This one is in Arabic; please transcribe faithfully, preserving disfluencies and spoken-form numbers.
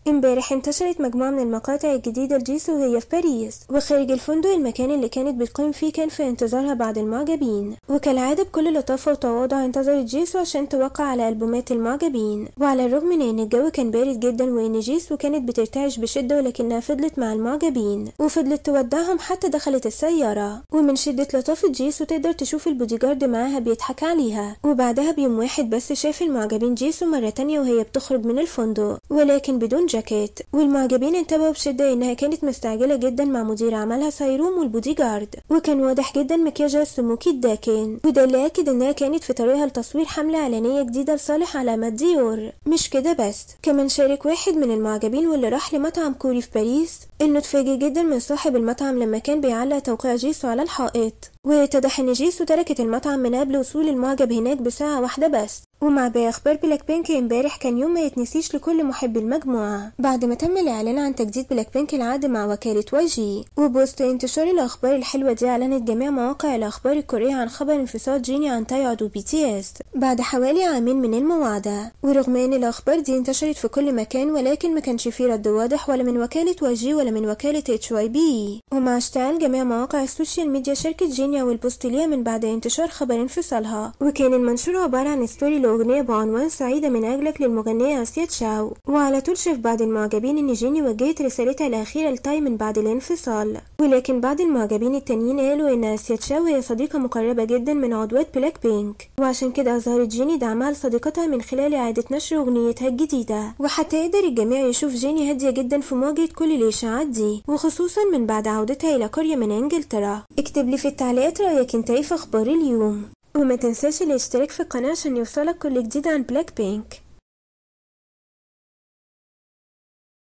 امبارح انتشرت مجموعة من المقاطع الجديدة لجيسو وهي في باريس وخارج الفندق. المكان اللي كانت بتقيم فيه كان في انتظارها بعض المعجبين، وكالعادة بكل لطافة وتواضع انتظرت جيسو عشان توقع على ألبومات المعجبين. وعلى الرغم من ان الجو كان بارد جدا وان جيسو كانت بترتعش بشدة، ولكنها فضلت مع المعجبين وفضلت تودعهم حتى دخلت السيارة. ومن شدة لطافة جيسو تقدر تشوف البوديجارد معاها بيضحك عليها. وبعدها بيوم واحد بس شاف المعجبين جيسو مرة تانية وهي بتخرج من الفندق ولكن بدون جاكيت، والمعجبين انتبهوا بشدة انها كانت مستعجلة جدا مع مدير عملها سايروم والبوديجارد، وكان واضح جدا مكياجها السموكي الداكن، وده اللي اكد انها كانت في طريقها لتصوير حملة اعلانية جديدة لصالح علامات ديور. مش كده بس، كمان شارك واحد من المعجبين واللي راح لمطعم كوري في باريس انه اتفاجئ جدا من صاحب المطعم لما كان بيعلق توقيع جيسو على الحائط، واتضح ان جيسو تركت المطعم من قبل وصول المعجب هناك بساعة واحدة بس. ومع باقي اخبار بلاك بينك، امبارح كان يوم ما يتنسيش لكل محب المجموعة بعد ما تم الاعلان عن تجديد بلاك بينك العقد مع وكالة واجي. وبوسط انتشار الاخبار الحلوة دي اعلنت جميع مواقع الاخبار الكورية عن خبر انفصال جيني عن تاي عضو بي تي اس بعد حوالي عامين من المواعدة. ورغم ان الاخبار دي انتشرت في كل مكان، ولكن ما كانش فيه رد واضح ولا من وكالة واجي ولا من وكالة اتش واي بي. ومع اشتعال جميع مواقع السوشيال ميديا شركة جينيا والبوست ليها من بعد انتشار خبر انفصالها، وكان المنشور عبارة عن ستوري أغنية بعنوان سعيدة من أجلك للمغنية آسيا تشاو. وعلى طول شاف بعض المعجبين إن جيني وجهت رسالتها الأخيرة لتاي من بعد الانفصال، ولكن بعض المعجبين التانيين قالوا إن آسيا تشاو هي صديقة مقربة جدا من عضوات بلاك بينك، وعشان كده أظهرت جيني دعمها لصديقتها من خلال إعادة نشر أغنيتها الجديدة. وحتى يقدر الجميع يشوف جيني هادية جدا في مواجهة كل الإشاعات دي، وخصوصا من بعد عودتها إلى قرية من إنجلترا. اكتب لي في التعليقات رأيك انت ايه في أخبار اليوم، وما تنساش الاشتراك في القناة عشان يوصلك كل جديد عن بلاك بينك.